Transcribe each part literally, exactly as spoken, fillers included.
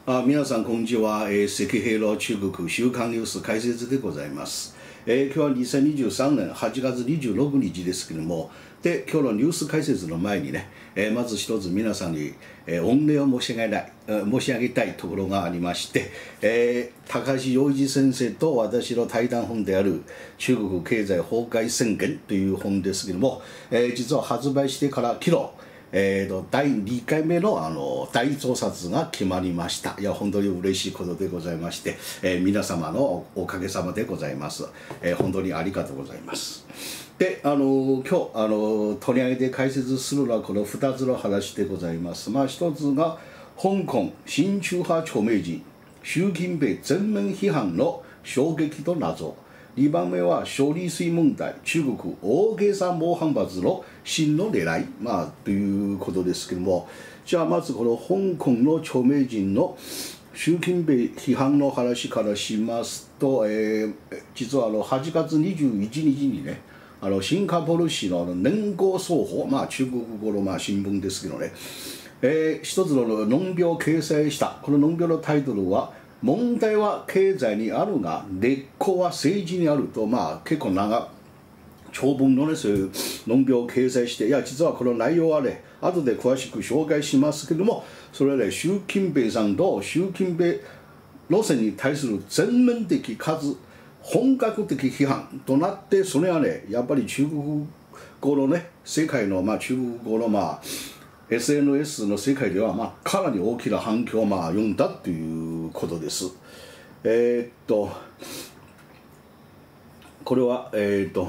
あ、皆さんこんにちは、えー、赤平の中国週刊ニュース解説でございます。えー、今日はにせんにじゅうさんねんはちがつにじゅうろくにちですけれども、で今日のニュース解説の前にね、えー、まず一つ皆さんに、えー、御礼を申し上げない、えー、申し上げたいところがありまして、えー、高橋洋一先生と私の対談本である中国経済崩壊宣言という本ですけれども、えー、実は発売してから昨日えー、とだいにかいめ の, あの大増刷が決まりました。いや本当に嬉しいことでございまして、えー、皆様のおかげさまでございます、えー、本当にありがとうございます。で、あの今日あの取り上げて解説するのはこのふたつの話でございます。まあ一つが香港親中派著名人習近平全面批判の衝撃と謎。にばんめは処理水問題、中国大げさ猛反発の真の狙い、まあ、ということですけども、じゃあまずこの香港の著名人の習近平批判の話からしますと、えー、実はあのはちがつにじゅういちにちにね、あのシンガポール紙の年号双方、まあ、中国語のまあ新聞ですけどね、えー、一つの論評を掲載した、この論評のタイトルは、問題は経済にあるが根っこは政治にあると、まあ結構長長文のねそういう論評を掲載して、いや実はこの内容はね後で詳しく紹介しますけれども、それはね習近平さんと習近平路線に対する全面的かつ本格的批判となって、それはねやっぱり中国語のね世界のまあ中国語のまあエスエヌエス の世界では、まあ、かなり大きな反響をまあ読んだということです。えー、っとこれはえー、っと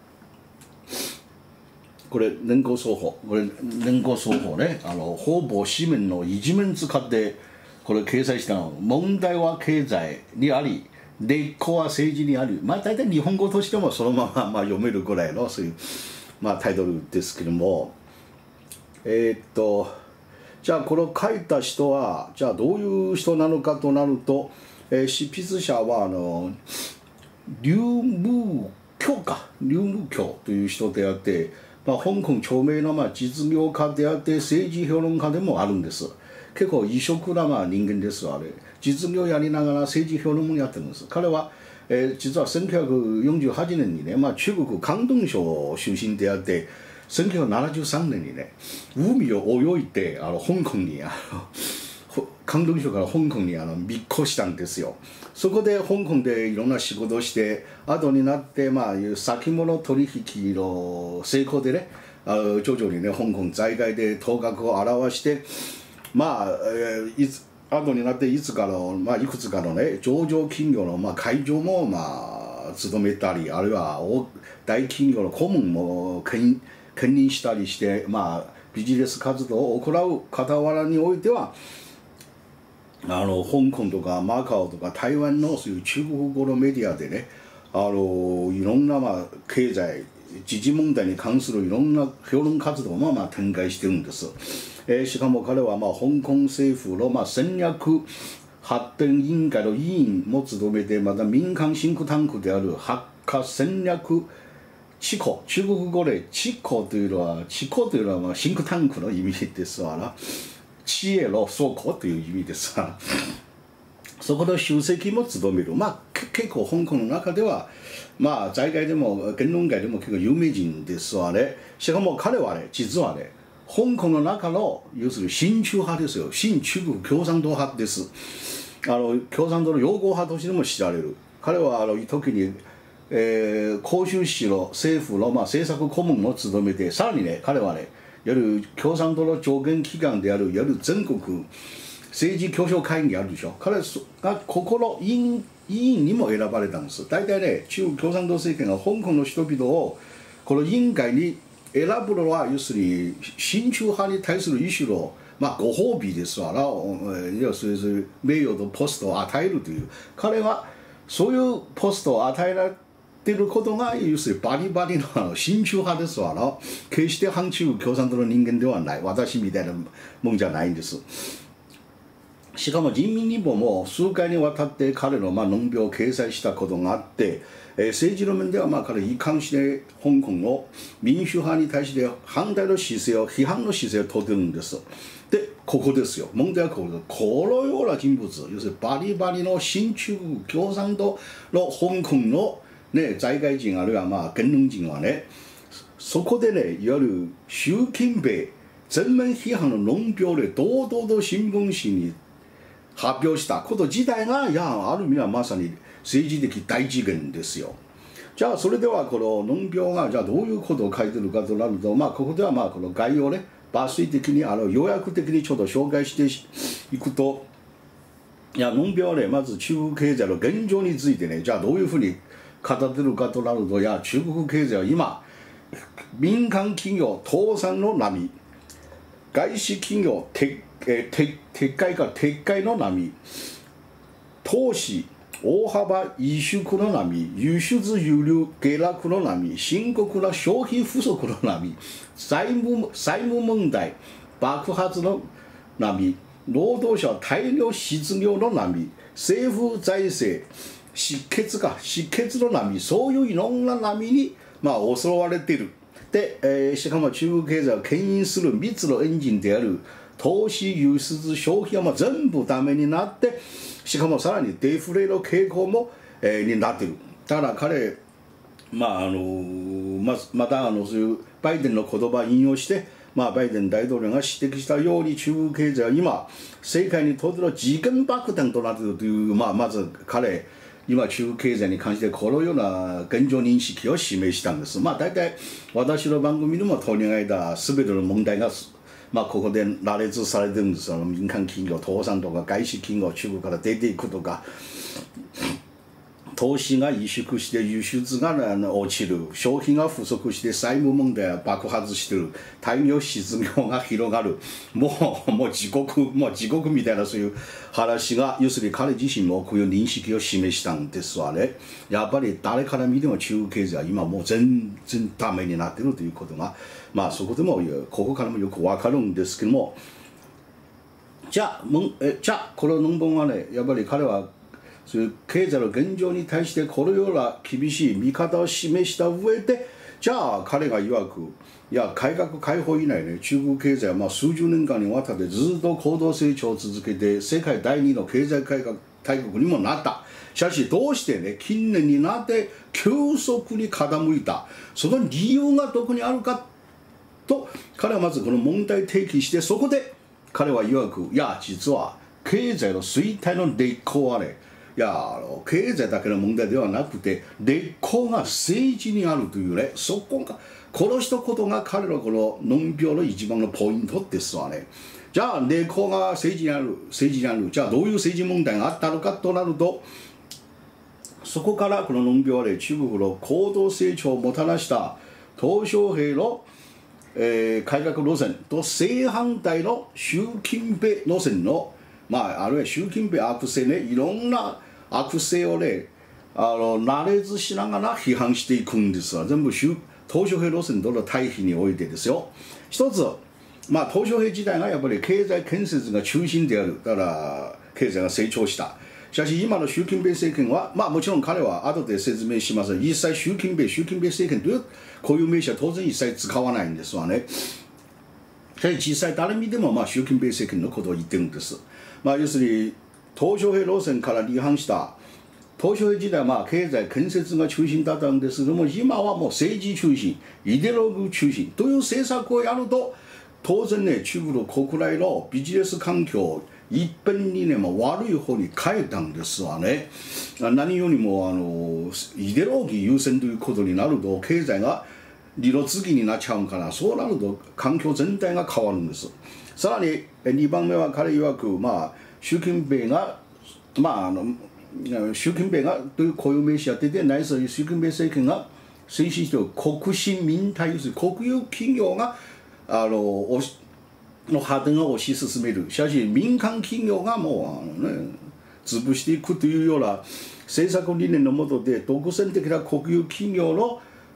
これ年号双方これ年号双方ね、あのほぼ紙面の一面使ってこれ掲載したの。問題は経済にあり根っこは政治にある。まあ大体日本語としてもそのまままあ読めるぐらいのそういうまあタイトルですけども。えー、っとじゃあこれを書いた人はじゃあどういう人なのかとなると、えー、執筆者はあの劉夢卿か劉夢卿という人であって、まあ、香港著名なまあ実業家であって政治評論家でもあるんです。結構異色なまあ人間です。あれ実業やりながら政治評論もやってるんです。彼は、えー、実はせんきゅうひゃくよんじゅうはちねんにね、まあ、中国広東省出身であってせんきゅうひゃくななじゅうさんねんにね海を泳いであの香港にあの広東省から香港にあの密航したんですよ。そこで香港でいろんな仕事をして後になってまあいう先物取引の成功でね、あの徐々にね香港在外で頭角を現してまあ、えー、いつ後になっていつかの、まあ、いくつかのね上場企業のまあ会長もまあ務めたり、あるいは大企業の顧問も兼兼任したりして、まあ、ビジネス活動を行う傍らにおいてはあの香港とかマカオとか台湾のそういう中国語のメディアでね、あのいろんなまあ経済時事問題に関するいろんな評論活動もまあ展開してるんです。えー、しかも彼はまあ香港政府のまあ戦略発展委員会の委員も務めて、また民間シンクタンクである発火戦略チコ、中国語でチコというのは、チコというのはまあシンクタンクの意味ですわな。知恵の倉庫という意味ですわ。そこの主席も務める。まあ結構香港の中では、まあ在外でも言論界でも結構有名人ですわね。しかも彼はね、実はね、香港の中の要するに親中派ですよ。親中国共産党派です。あの共産党の擁護派としても知られる。彼はあの時にえー、広州市の政府の、まあ、政策顧問を務めて、さらにね彼はねいわゆる共産党の上限機関であるいわゆる全国政治協商会議あるでしょ。彼がここの委員委員にも選ばれたんです。大体ね中国共産党政権が香港の人々をこの委員会に選ぶのは要するに親中派に対する一種の、まあ、ご褒美ですわな。要するに名誉とポストを与えるという、彼はそういうポストを与えられていることが要するにバリバリの親中派ですわな。決して反中共産党の人間ではない、私みたいなもんじゃないんです。 しかも人民日報も数回にわたって彼のまあ論評を掲載したことがあって、えー、政治の面ではまあ彼一貫して香港の民主派に対して反対の姿勢を批判の姿勢をとってるんです。でここですよ、問題はここです。このような人物、要するにバリバリの新中国共産党の香港の、ね、在外人あるいはまあ言論人はね、そこでね、いわゆる習近平全面批判の論評で堂々と新聞紙に発表したこと自体が、いや、ある意味はまさに政治的大事件ですよ。じゃあそれではこの論評がじゃあどういうことを書いてるかとなると、まあここではまあこの概要をね、抜粋的にあの要約的にちょっと紹介していくと、いや論評はね、まず中国経済の現状についてね、じゃあどういうふうに語ってるかとなると、いや中国経済は今民間企業倒産の波、外資企業撤えー、撤回か撤回の波、投資大幅萎縮の波、輸出輸入下落の波、深刻な消費不足の波、債務債務問題爆発の波、労働者大量失業の波、政府財政失血か失血の波、そういういろんな波に、まあ、襲われている。で、えー、しかも中国経済を牽引するみっつのエンジンである投資、輸出、消費はまあ全部ダメになって、しかもさらにデフレの傾向も、えー、になっている。だから彼、まああのー、ま, またあのそういうバイデンの言葉を引用して、まあ、バイデン大統領が指摘したように、中国経済は今、世界にとっての時間爆弾となっているという、まあ、まず彼、今、中国経済に関してこのような現状認識を示したんです。まあ、大体、私の番組でも取り上げた全ての問題が、まあ、ここで羅列されてるんです。あの民間企業倒産とか、外資企業中国から出ていくとか、投資が萎縮して輸出が落ちる、消費が不足して債務問題が爆発している、大量失業が広がる、もうもう地獄もう地獄みたいなそういう話が、要するに彼自身もこういう認識を示したんですわね。やっぱり誰から見ても中国経済は今もう全然ダメになっているということが、まあそこでもここからもよくわかるんですけども、じゃあえじゃあこの論文はね、やっぱり彼はそういう経済の現状に対してこのような厳しい見方を示した上で、じゃあ彼が曰く、いや改革開放以来ね、中国経済はまあ数十年間にわたってずっと高度成長を続けて世界第二の経済改革大国にもなった。しかしどうしてね、近年になって急速に傾いた、その理由がどこにあるかと彼はまずこの問題提起して、そこで彼は曰く、いや実は経済の衰退の根っこはね、いやあの経済だけの問題ではなくて根っこが政治にあるというね、そこがこの一言が彼のこの論評の一番のポイントですわね。じゃあ根っこが政治にある政治にあるじゃあどういう政治問題があったのかとなると、そこからこの論評はね、中国の高度成長をもたらした鄧小平の、えー、改革路線と正反対の習近平路線の、まあ、あるいは習近平悪性ね、いろんな悪性をね、あの慣れずしながら批判していくんですが、全部鄧小平路線との対比においてですよ。一つ、まあ、鄧小平自体がやっぱり経済建設が中心である、だから経済が成長した。しかし今の習近平政権は、まあ、もちろん彼は後で説明しますが、実際習近平習近平政権というこういう名詞は当然一切使わないんですわね。しかし実際誰見てもまあ習近平政権のことを言ってるんです。まあ、要するに鄧小平路線から離反した鄧小平時代はまあ経済建設が中心だったんですけども、今はもう政治中心、イデオロギー中心という政策をやると、当然ね、中国の国内のビジネス環境いっぺんにね、まあ、悪い方に変えたんですわね。何よりもあのイデオロギー優先ということになると、経済が二の次になっちゃうから、そうなると環境全体が変わるんです。さらににばんめは彼曰く、まあ、習近平が、まあ、あの習近平がというこういう名詞やってて、ないしは習近平政権が推進している国進民退、要するに国有企業があのの発展を推し進める。しかし民間企業がもうあの、ね、潰していくというような政策理念の下で、独占的な国有企業の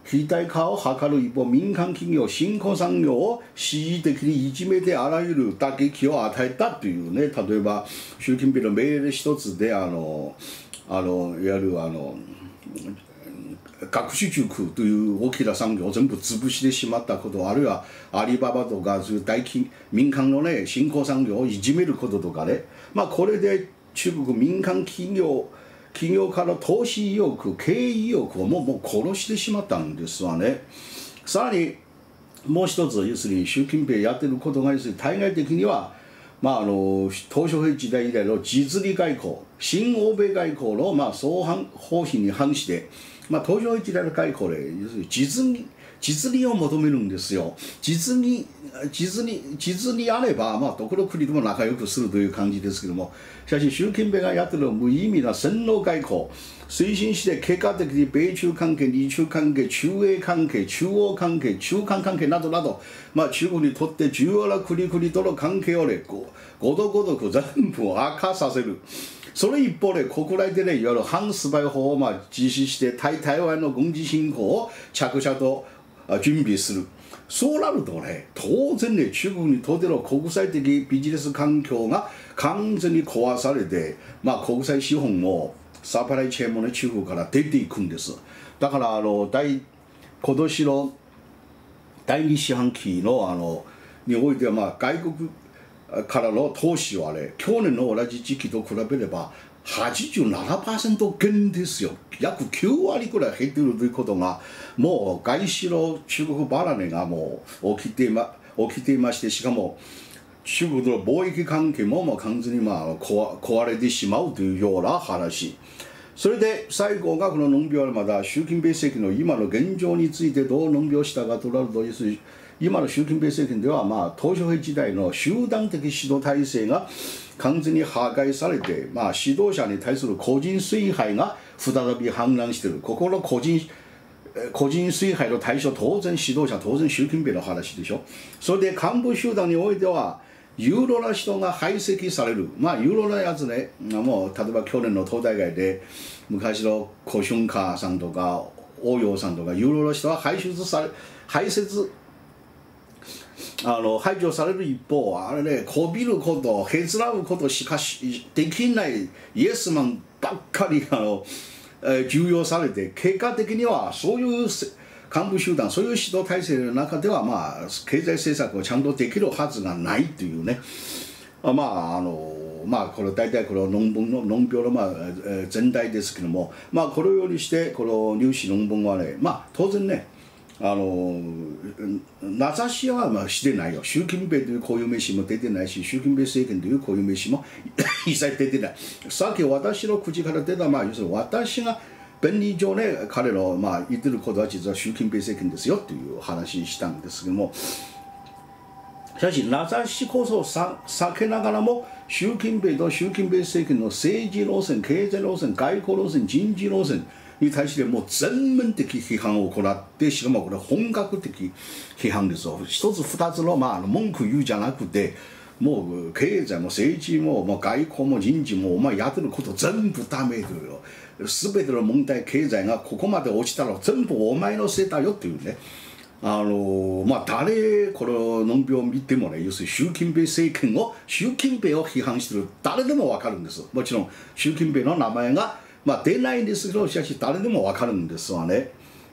非対化を図る一方、民間企業、新興産業を恣意的にいじめてあらゆる打撃を与えたというね、例えば、習近平の命令一つで、あの、あのいわゆるあの、学習塾という大きな産業を全部潰してしまったこと、あるいはアリババとかそういう大企民間のね、新興産業をいじめることとかね、まあこれで中国民間企業、企業家の投資意欲、経営意欲をもうもう殺してしまったんですわね。さらにもう一つ、要するに習近平やってることが、要するに対外的には、まあ、あの鄧小平時代以来の実利外交、新欧米外交の、まあ、総方針に反して、まあ、鄧小平時代の外交で、要するに実利、実利を求めるんですよ。実利、実利、実利あれば、まあ、どこの国でも仲良くするという感じですけども、しかし習近平がやってる無意味な洗脳外交、推進して結果的に米中関係、日中関係、中英関係、中欧関係、中韓関係などなど、まあ、中国にとって重要な国々との関係をね、ごどごどく全部悪化させる。その一方で国内でね、いわゆる反スパイ法をまあ実施して対台湾の軍事侵攻を着々と準備する。そうなるとね、当然ね、中国にとっての国際的ビジネス環境が完全に壊されて、まあ、国際資本もサプライチェーンもね、中国から出ていくんです。だからあの大今年の第二四半期のあのにおいては、まあ、外国からの投資はね、去年の同じ時期と比べればはちじゅうななパーセント 減ですよ。約きゅうわりくらい減っているということが、もう外資の中国離れがもう起きていま、起きていまして、しかも中国との貿易関係ももう完全にまあ壊れてしまうというような話。それで最後がこの論評はまだ習近平政権の今の現状についてどう論評したかとなると、要するに今の習近平政権では、まあ、鄧小平時代の集団的指導体制が完全に破壊されて、まあ、指導者に対する個人崇拝が再び氾濫している。ここの個人個人崇拝の対象、当然指導者、当然習近平の話でしょ。それで幹部集団においては、有能な人が排斥される。まあ、有能なやつね、もう例えば去年の党大会で、昔のコ・シュンカさんとか、王陽さんとか、有能な人は排出され、排泄、あの排除される一方、あれね、こびること、へつらうことしかしできないイエスマンばっかりあの、えー、重要されて、結果的にはそういう幹部集団、そういう指導体制の中では、まあ、経済政策をちゃんとできるはずがないというね、あまあ、あの、まあ、これ大体この論文の、論評の、まあ、えー、全体ですけども、まあ、このようにして、この入試論文はね、まあ、当然ね、あの名指しはまあしてないよ。習近平という固有名詞も出てないし、習近平政権という固有名詞も一切出てない。さっき私の口から出た、まあ、要するに私が便利上ね、彼のまあ言ってることは実は習近平政権ですよという話したんですけども、しかし名指しこそさ避けながらも、習近平と習近平政権の政治路線、経済路線、外交路線、人事路線に対してもう全面的批判を行って、しかもこれ本格的批判ですよ。一つ二つの、まあ、文句言うじゃなくて、もう経済も政治も、もう外交も人事もお前やってること全部ダメだよ。全ての問題、経済がここまで落ちたら全部お前のせいだよっていうね。あのまあ、誰この論評を見てもね、要するに習近平政権を、習近平を批判している誰でも分かるんです。もちろん習近平の名前がまあ出ないんですけど、しかし誰でも分かるんですわね。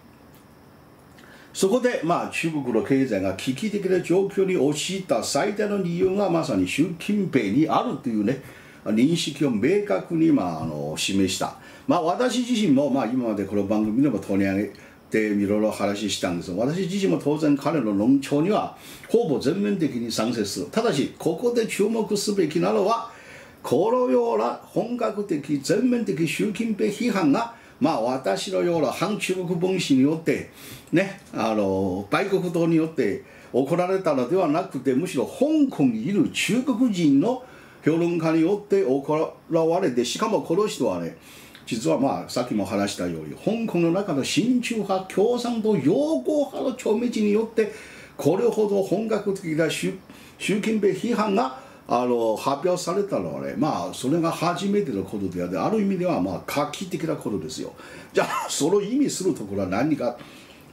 そこで、まあ、中国の経済が危機的な状況に陥った最大の理由がまさに習近平にあるというね、認識を明確に、まあ、あの示した。まあ、私自身も、まあ、今までこの番組でも取り上げていろいろ話したんですが、私自身も当然彼の論調にはほぼ全面的に賛成する。ただし、ここで注目すべきなのは、このような本格的、全面的習近平批判が、まあ、私のような反中国分子によって、ね、あの売国党によって行われたのではなくて、むしろ香港にいる中国人の評論家によって行われて、しかもこの人はね、実はまあさっきも話したように、香港の中の親中派、共産党、擁護派の著名人によって、これほど本格的な習近平批判があの発表されたのはね、まあそれが初めてのことであって、ある意味ではまあ画期的なことですよ。じゃあその意味するところは何か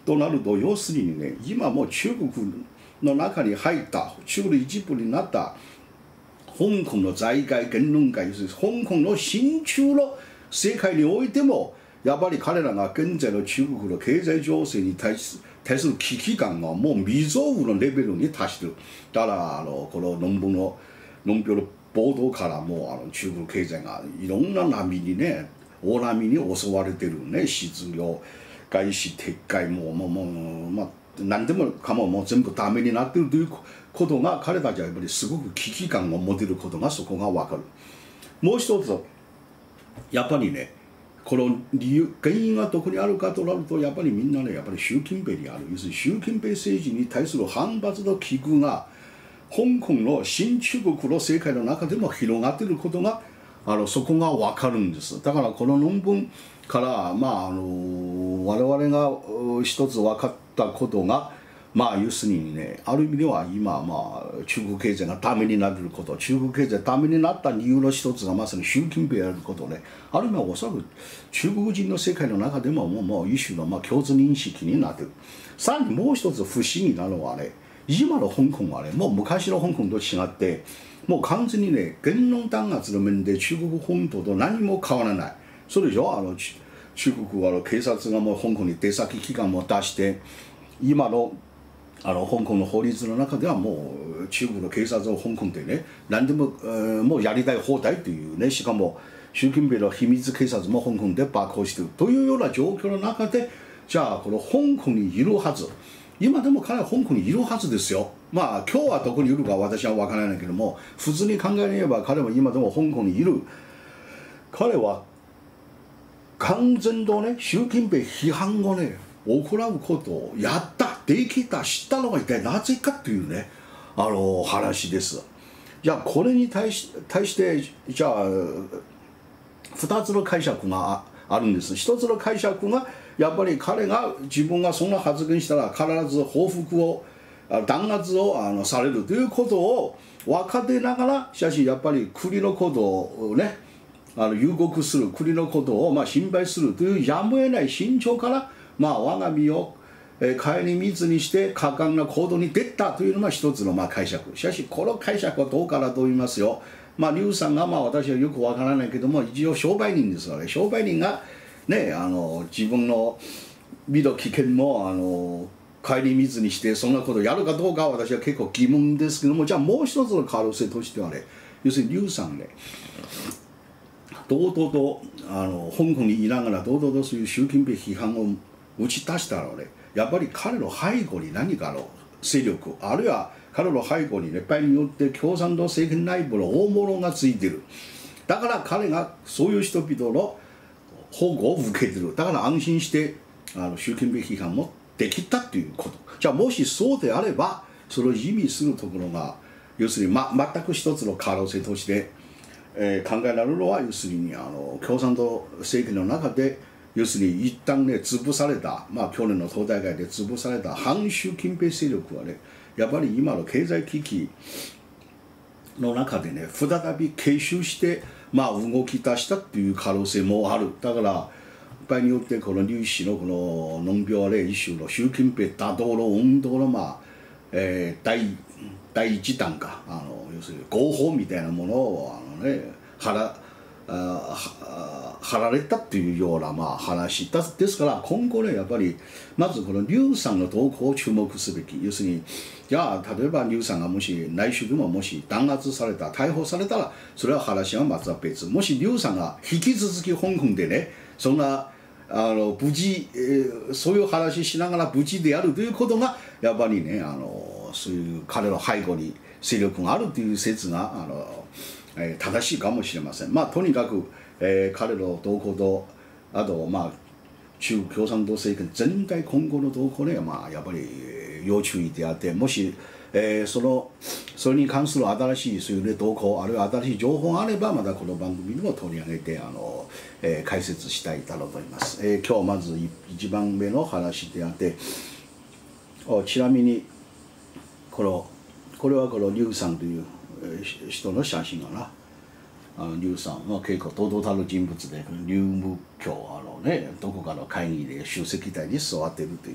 となると要するにね、今もう中国の中に入った中国の一部になった香港の在外言論界、要するに香港の親中の世界においてもやっぱり彼らが現在の中国の経済情勢に対す対する危機感がもう未曾有のレベルに達している。だからあのこの論文の論評の報道からもあの中国経済がいろんな波にね、大波に襲われてるね、失業、外資撤回ももうもうまあ何でもかももう全部ダメになってるということが彼たちはやっぱりすごく危機感を持てることがそこが分かる。もう一つやっぱりね、この理由原因はどこにあるかとなるとやっぱりみんなね、やっぱり習近平にある。要するに習近平政治に対する反発の気空が香港の新中国の世界の中でも広がっていることがあのそこが分かるんです。だからこの論文からまああの我々が一つ分かったことが、まあ要するにね、ある意味では今まあ中国経済がダメになること、中国経済がダメになった理由の一つがまさに習近平であることね、ある意味はおそらく中国人の世界の中でももうもう一種のまあ共通認識になっている。さらにもう一つ不思議なのはね、今の香港はね、もう昔の香港と違ってもう完全にね、言論弾圧の面で中国本土と何も変わらない。それでしょ、あの中国はあの警察がもう香港に出先機関も出して、今のあの香港の法律の中ではもう中国の警察を香港でね、何でも、えー、もうやりたい放題というね、しかも習近平の秘密警察も香港で爆破しているというような状況の中で、じゃあこの香港にいるはず、今でも彼は香港にいるはずですよ。まあ今日はどこにいるか私は分からないけども、普通に考えれば彼は今でも香港にいる。彼は完全とね、習近平批判をね行うことをやった、できた、知ったのが一体なぜかというね、あの話です。じゃあこれに対し対してじゃあふたつの解釈があるんです。ひとつの解釈がやっぱり彼が自分がそんな発言したら必ず報復を弾圧をあのされるということを分かってながら、しかしやっぱり国のことをね、あの誘告する、国のことをまあ心配するというやむを得ない心情から、まあ我が身を顧みずにして果敢な行動に出たというのが一つのまあ解釈。しかしこの解釈はどうかなと言いますよ。まあ劉さんがまあ私はよくわからないけども、一応商売人ですからね、商売人がね、あの自分の身の危険もあの顧みずにしてそんなことをやるかどうかは私は結構疑問ですけども、じゃあもう一つの可能性としてはね、要するに劉さんね、堂々とあの香港にいながら堂々とそういう習近平批判を打ち出したらね、やっぱり彼の背後に何かの勢力、あるいは彼の背後に熱波によって共産党政権内部の大物がついている。だから彼がそういう人々の保護を受けている。だから安心してあの習近平批判もできたということ。じゃあもしそうであれば、それを意味するところが要するに、ま、全く一つの可能性として、えー、考えられるのは、要するにあの共産党政権の中で要するに一旦ね潰された、まあ去年の党大会で潰された反習近平勢力はね、やっぱり今の経済危機の中でね再び継承してまあ動き出したっていう可能性もある。だから場合によってこの劉氏のこの論評はね、一種の習近平打倒の運動のまあ、えー、第第一弾か、あの要するに合法みたいなものをあのね腹あ貼られたっていうようなまあ話だですから、今後ねやっぱりまずこの劉さんの動向を注目すべき。要するにじゃあ例えば劉さんがもし内緒でももし弾圧された、逮捕されたらそれは話はまた別。もし劉さんが引き続き香港でねそんなあの無事、えー、そういう話しながら無事であるということがやっぱりね、あのそういう彼の背後に勢力があるという説があの、えー、正しいかもしれません。まあとにかく、えー、彼の動向とあとまあ中国共産党政権全体今後の動向ね、まあやっぱり要注意であって、もし、えー、そのそれに関する新しいそういう、ね、動向あるいは新しい情報があればまたこの番組でも取り上げてあの、えー、解説したいだろうと思います。えー、今日まず一番目の話であって、ちなみにこのこれはこの劉さんという人の写真がな。あの劉さんは結構堂々たる人物で、劉武教あのねどこかの会議で出席台に座っているという、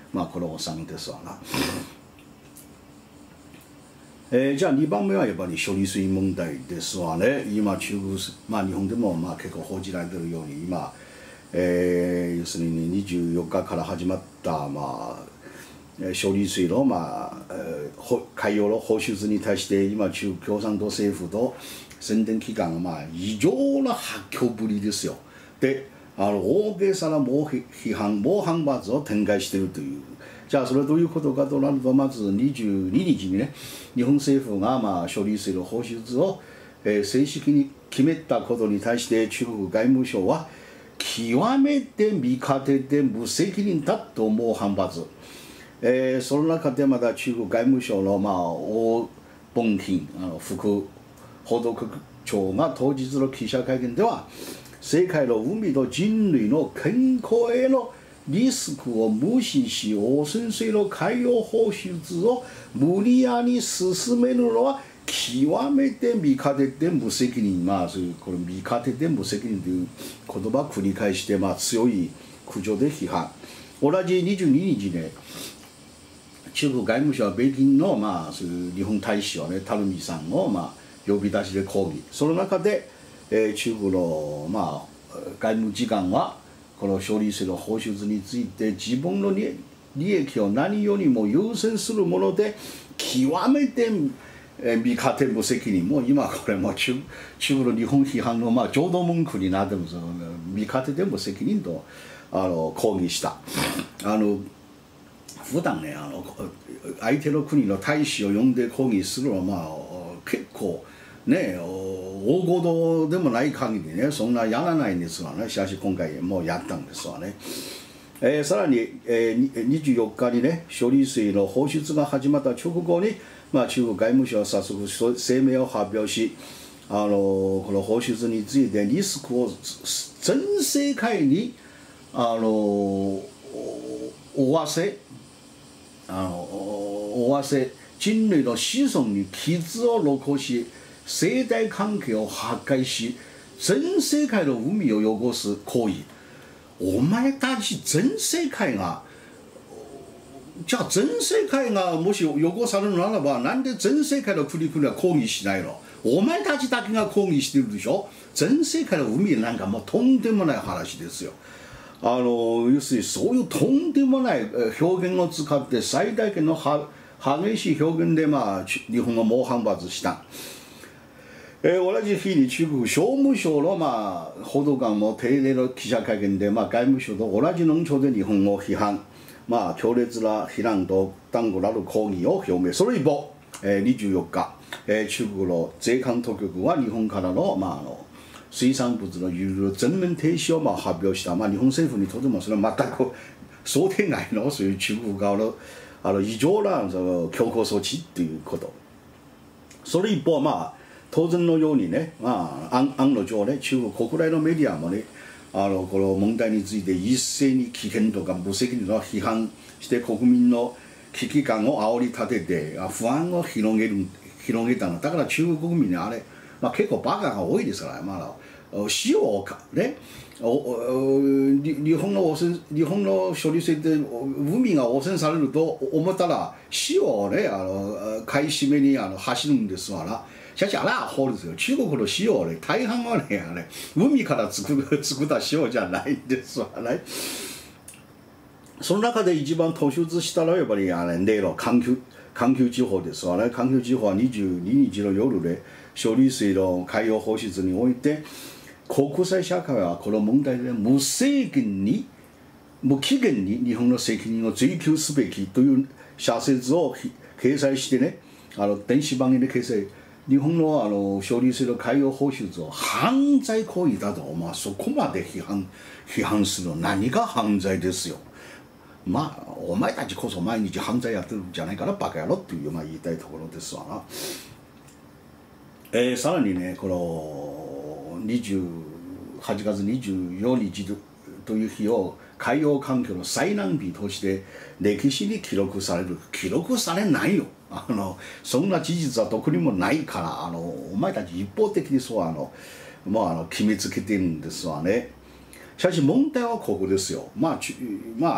まあこのおさんですわな。えー、じゃあにばんめはやっぱり処理水問題ですわね。今中国、まあ、日本でもまあ結構報じられているように今、えー、要するににじゅうよっかから始まった、まあ、処理水の、まあ、海洋の放出に対して今中国共産党政府と宣伝機関がまあ異常な発狂ぶりですよ。であの大げさな猛批判猛反発を展開しているという。じゃあそれはどういうことかとなると、まずにじゅうににちにね日本政府がまあ処理水の放出を、えー、正式に決めたことに対して中国外務省は極めて見方で無責任だと猛反発、えー、その中でまた中国外務省のまあ王本賓あの副報道局長が当日の記者会見では世界の海と人類の健康へのリスクを無視し汚染水の海洋放出を無理やり進めるのは極めて見方で無責任、まあそういうこの見方で無責任という言葉を繰り返して、まあ、強い苦情で批判。同じにじゅうににちね中国外務省は北京の、まあ、そういう日本大使をね垂水さんを、まあ、呼び出しで抗議。その中で、えー、中国の、まあ、外務次官はこの処理水の放出について自分の利益を何よりも優先するもので極めて見方無責任、もう今これも中中国の日本批判のまあ浄土文句になってます。見方で無責任とあの抗議した。あの普段ねあの相手の国の大使を呼んで抗議するのはまあ結構ね大事でもない限りねそんなやらないんですわね。しかし今回もうやったんですわね。えー、さらに、えー、にじゅうよっかにね処理水の放出が始まった直後に、まあ、中国外務省は早速声明を発表し、あのー、この放出についてリスクを全世界に、あのー、負わせあの負わせ人類の子孫に傷を残し生態環境を破壊し全世界の海を汚す行為。お前たち全世界がじゃあ全世界がもし汚されるならばなんで全世界の国々は抗議しないの。お前たちだけが抗議してるでしょ。全世界の海なんかもうとんでもない話ですよ。あの要するにそういうとんでもない表現を使って最大限の激しい表現で、まあ、日本が猛反発した。えー、同じ日に中国商務省の、まあ、報道官も定例の記者会見で、まあ、外務省と同じ論調で日本を批判、まあ、強烈な非難と断固なる抗議を表明。その一方、えー、にじゅうよっか、えー、中国の税関当局は日本からの、まあ、あの水産物の輸入全面停止をまあ発表した。まあ、日本政府にとってもそれは全く想定外のそういう中国側のあの異常なその強硬措置ということ。それ一方、まあ当然のようにね、まあ、案, 案の定ね、中国国内のメディアもね、あのこの問題について一斉に危険とか無責任の批判して国民の危機感を煽り立てて不安を広げる広げたのだから中国国民にあれ、まあ、結構バカが多いですから、まあ、塩をね日本の汚染日本の処理水で海が汚染されると思ったら塩をねあの買い占めにあの走るんですわな。しかしあれはアホですよ。中国の塩はね大半はねあれ海から作る作った塩じゃないんですわね。その中で一番突出したのはやっぱりあれ例の環球環球地方ですわね。環球地方はにじゅうににちの夜で処理水の海洋放出において国際社会はこの問題で無制限に無期限に日本の責任を追及すべきという社説を掲載してね、あの電子版で掲載。日本のあの処理水の海洋放出を犯罪行為だと、まあ、そこまで批判批判するの何が犯罪ですよ。まあお前たちこそ毎日犯罪やってるんじゃないかなバカ野郎っていう、まあ、言いたいところですわな。えー、さらにねこのはちがつにじゅうよっかという日を海洋環境の災難日として歴史に記録される。記録されないよ。あのそんな事実はどこにもないからあのお前たち一方的にそうあの、まあ、あの決めつけてるんですわね。しかし問題はここですよ。まあ、まあ、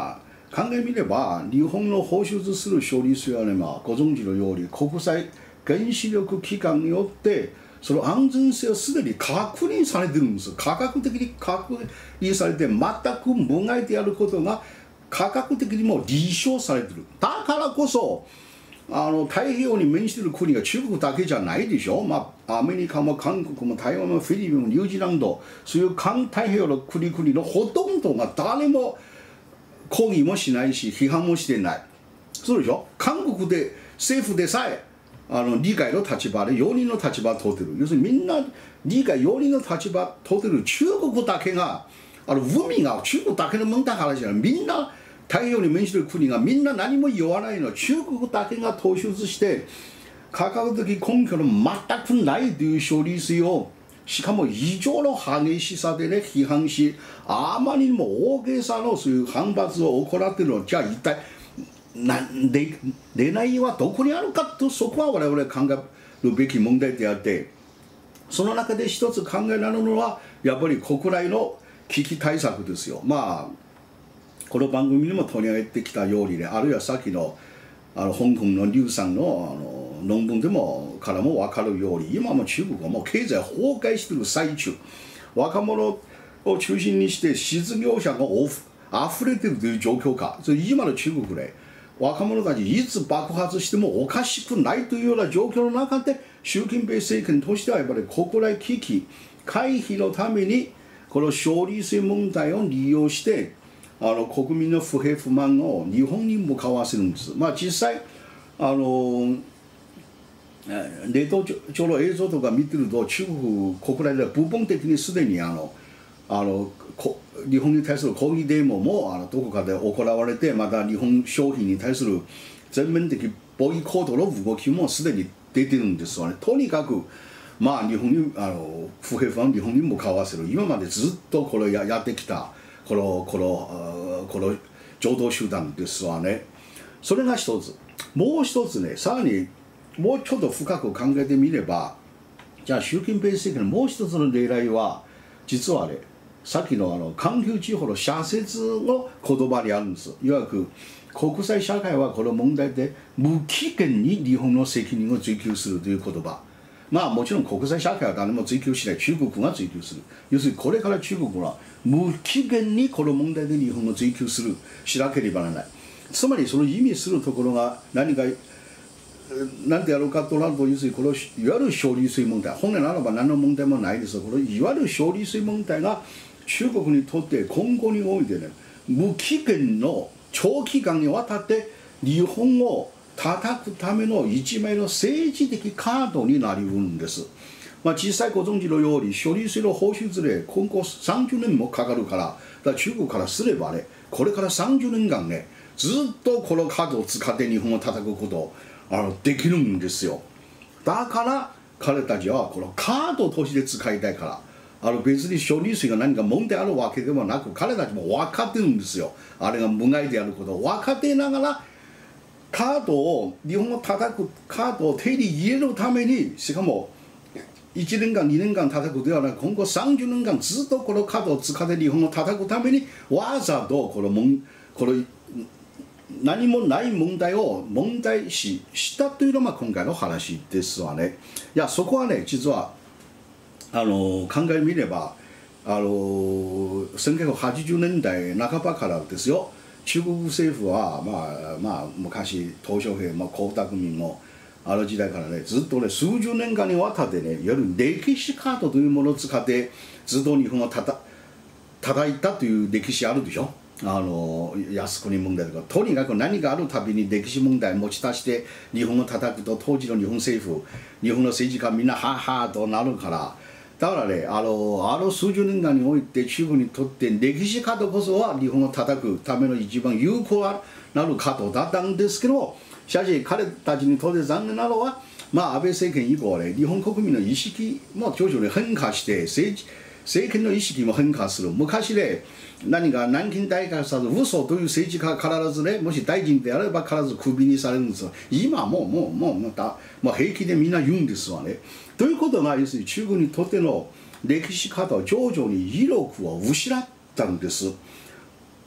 考えみれば日本の放出する処理水はね、まあ、ご存知のように国際原子力機関によってその安全性はすでに確認されてるんです。科学的に確認されて全く無害であることが科学的にも立証されてる。だからこそあの太平洋に面している国が中国だけじゃないでしょ。まあ、アメリカも韓国も台湾もフィリピンもニュージーランド、そういう環太平洋の国々のほとんどが誰も抗議もしないし批判もしてない。そうでしょ。韓国で政府でさえあの理解の立場で容認の立場を取ってる。要するにみんな理解容認の立場を取ってる中国だけがあの海が中国だけの問題からじゃない。みんな太平洋に面している国がみんな何も言わないの。中国だけが突出して科学的根拠の全くないという処理水をしかも異常の激しさでね批判し、あまりにも大げさのそういう反発を行っているの。じゃあ一体なんで狙いはどこにあるかと、そこは我々考えるべき問題であって、その中で一つ考えられるのはやっぱり国内の危機対策ですよ。まあこの番組にも取り上げてきたようにね、あるいはさっきのあの香港の劉さんのあの論文でもからも分かるように、今も中国はもう経済崩壊している最中、若者を中心にして失業者があふれているという状況か。それ今の中国で若者たちいつ爆発してもおかしくないというような状況の中で、習近平政権としてはやっぱり国内危機回避のためにこの処理水問題を利用してあの国民の不平不満を日本に向かわせるんです。まあ、実際あの冷凍庁の映像とか見てると、中国国内では部分的にすでにあのあの日本に対する抗議デモもあのどこかで行われて、また日本商品に対する全面的ボイコットの動きもすでに出てるんですよね。とにかくまあ日本にあの不平不満を日本に向かわせる、今までずっとこれ や, やってきたこのこのこの情動集団ですわね。それが一つ。もう一つね、さらにもうちょっと深く考えてみれば、じゃあ習近平政権のもう一つの狙いは実はね、さっきのあの環球地方の社説の言葉にあるんです。いわゆる国際社会はこの問題で無期限に日本の責任を追及するという言葉。まあもちろん国際社会は誰も追及しない、中国が追及する。要するにこれから中国は無期限にこの問題で日本を追及するしなければならない。つまりその意味するところが何か何でやろうかとなると、要するにこのいわゆる処理水問題、本来ならば何の問題もないですが、このいわゆる処理水問題が中国にとって今後においてね、無期限の長期間にわたって日本を叩くための一枚の政治的カードになりうるんです。まあ、実際ご存知のように処理水の放出で今後さんじゅうねんもかかるから、だから中国からすればね、これからさんじゅうねんかんね、ずっとこのカードを使って日本を叩くことあのできるんですよ。だから彼たちはこのカードとして使いたいから、あの別に処理水が何か問題あるわけでもなく、彼たちも分かってるんですよ。あれが無害であることを分かっていながら、カードを日本を叩くカードを手に入れるために、しかもいちねんかんにねんかん叩くではなく、今後さんじゅうねんかんずっとこのカードを使って日本を叩くためにわざとこのもんこの何もない問題を問題視したというのが今回の話ですわね。いやそこはね、実はあの考えてみればあのせんきゅうひゃくはちじゅうねんだいなかばからですよ、中国政府は、まあまあ、昔鄧小平、まあ、江沢民のある時代からね、ずっとね数十年間にわたってね、いわゆる歴史カードというものを使ってずっと日本をたた叩いたという歴史あるでしょ。あの靖国問題とか、とにかく何かあるたびに歴史問題を持ち出して日本を叩くと、当時の日本政府日本の政治家みんなハーハーとなるから、だからね、あのあの数十年間において中国にとって歴史カードこそは日本を叩くための一番有効なるカードだったんですけど、しかし彼たちにとって残念なのは、まあ、安倍政権以降ね、日本国民の意識も徐々に変化して、政治政権の意識も変化する。昔ね、何か南京大学さんの嘘という政治家が必ずね、もし大臣であれば必ずクビにされるんですよ。今はもうもうもうまた、まあ、平気でみんな言うんですわね。ということが要するに中国にとっての歴史カードは徐々に威力を失ったんです。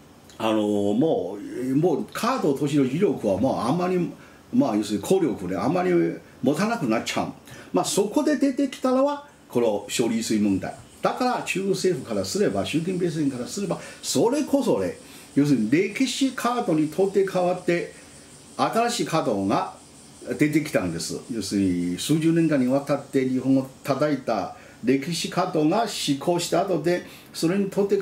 あのもうもうカードとしての威力はもうあんまり、まあ要するに効力であんまり持たなくなっちゃう、まあ、そこで出てきたのはこの処理水問題だから、中国政府からすれば、習近平政権からすれば、それこそね、要するに歴史カードに取って代わって新しいカードが出てきたんです。要するに数十年間にわたって日本を叩いた歴史カードが施行した後で、それに取って